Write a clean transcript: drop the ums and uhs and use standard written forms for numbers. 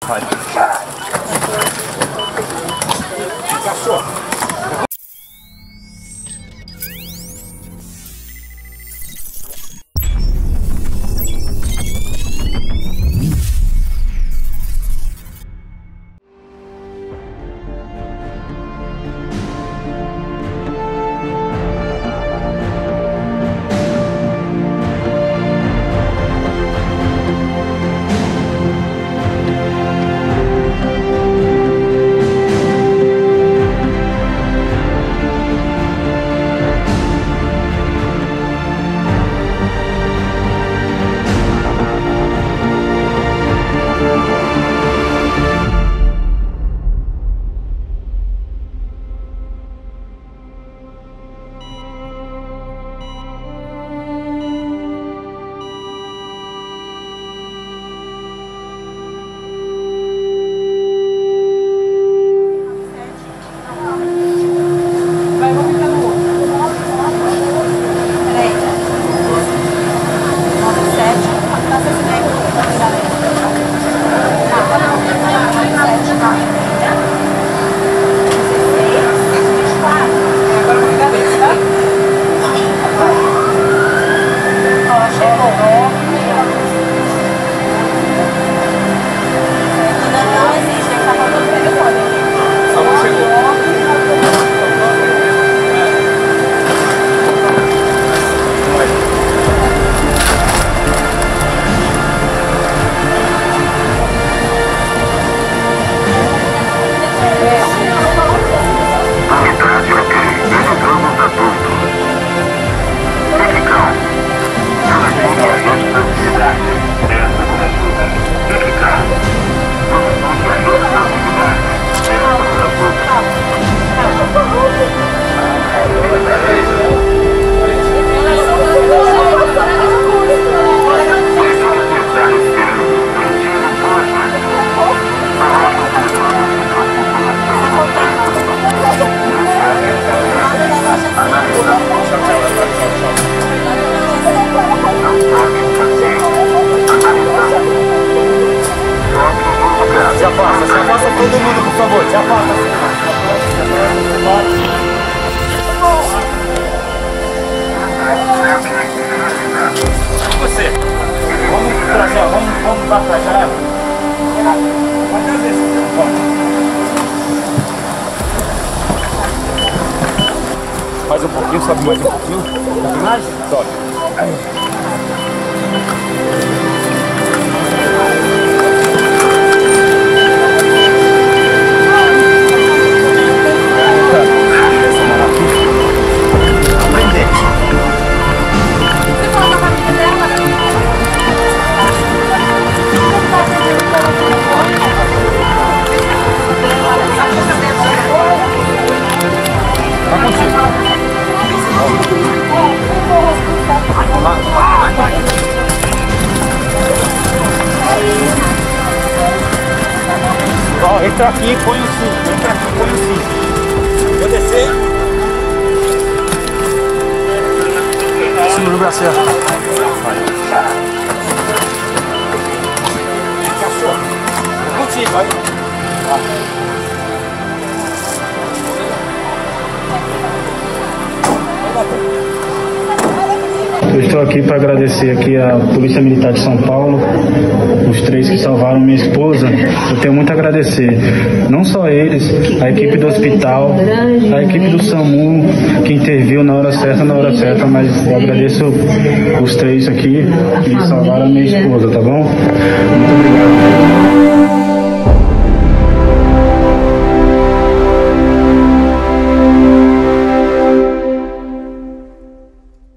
Vai. Cachorro. Se afasta todo mundo, por favor, se afasta. Você, vamos trazer, vamos dar pra já. Mais um pouquinho, sobe mais um pouquinho. Um pouquinho mais? Sobe. Entra aqui e põe o cinto. Entra aqui e põe o cinto. Vou descer. Segura o braço. Vai. Cachorro. Contigo, vai. Eu estou aqui para agradecer aqui a Polícia Militar de São Paulo, os 3 que salvaram minha esposa. Eu tenho muito a agradecer, não só eles, a equipe do hospital, a equipe do SAMU, que interviu na hora certa, mas eu agradeço os 3 aqui que salvaram minha esposa, tá bom? Muito obrigado.